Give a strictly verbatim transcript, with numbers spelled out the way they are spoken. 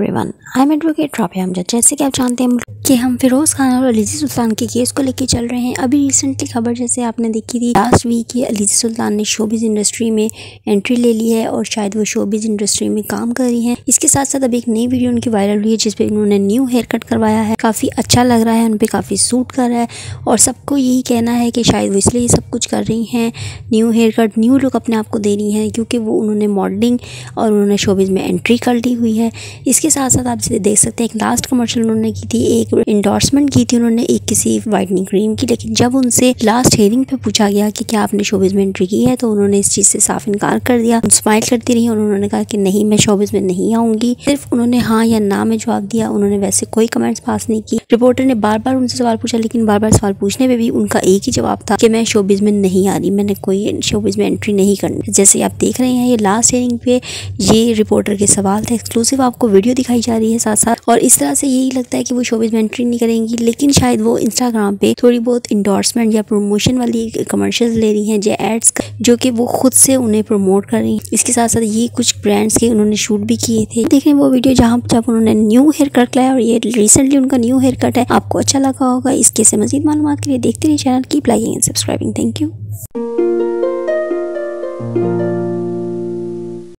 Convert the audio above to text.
Everyone, I am advocate Rabia Amjad. जैसे कि आप जानते हैं कि हम फिरोज़ खान और अलीज़ी सुल्तान के केस को लेकर चल रहे हैं। अभी रिसेंटली खबर जैसे आपने देखी थी लास्ट वीक की, अलीज़ी सुल्तान ने शोबिज़ इंडस्ट्री में एंट्री ले ली है और शायद वो शोबिज़ इंडस्ट्री में काम कर रही हैं। इसके साथ साथ अब एक नई वीडियो उनकी वायरल हुई है जिसपे उन्होंने न्यू हेयर कट करवाया है। काफ़ी अच्छा लग रहा है, उन पर काफ़ी सूट कर रहा है और सबको यही कहना है कि शायद वो इसलिए सब कुछ कर रही हैं, new hair cut, new look अपने आप को दे रही हैं क्योंकि वो उन्होंने मॉडलिंग और उन्होंने शोबिज़ में एंट्री कर ली हुई है। इसके साथ साथ आप इसे देख सकते हैं एक लास्ट कमर्शियल उन्होंने की थी, एक इंडोर्समेंट की थी उन्होंने एक किसी वाइटनिंग क्रीम की। लेकिन जब उनसे लास्ट हेयरिंग पे पूछा गया कि क्या आपने शोबिज़ में एंट्री की है तो उन्होंने इस चीज़ से साफ इनकार कर दिया। स्माइल करती रही और उन्होंने कहा कि नहीं, मैं शोबिज़ में नहीं आऊँगी। सिर्फ उन्होंने हाँ या ना में जवाब दिया, उन्होंने वैसे कोई कमेंट्स पास नहीं की। रिपोर्टर ने बार बार उनसे सवाल पूछा लेकिन बार बार सवाल पूछने पर भी उनका एक ही जवाब था कि मैं शोबिज़ में नहीं आ रही, मैंने कोई शोबिज़ में एंट्री नहीं करनी। जैसे आप देख रहे हैं ये लास्ट हेयरिंग पे ये रिपोर्टर के सवाल थे। एक्सक्लूसिव आपको वीडियो दिखाई जा रही है साथ साथ, और इस तरह से यही लगता है कि वो शोबिज़ में एंट्री नहीं करेंगी लेकिन शायद वो इंस्टाग्राम पे थोड़ी बहुत इंडोर्समेंट या प्रमोशन वाली कमर्शियल्स ले रही हैं, जो एड्स जो कि वो खुद से उन्हें प्रमोट कर रही हैं। इसके साथ साथ ये कुछ ब्रांड्स के उन्होंने शूट भी किए थे। देखें वो वीडियो जहाँ जब उन्होंने न्यू हेयर कट लाया और ये रिसेंटली उनका न्यू हेयर कट है। आपको अच्छा लगा होगा। इसके से मजीद मालूमात के लिए देखते रहिए channel, keep liking and subscribing. Thank you.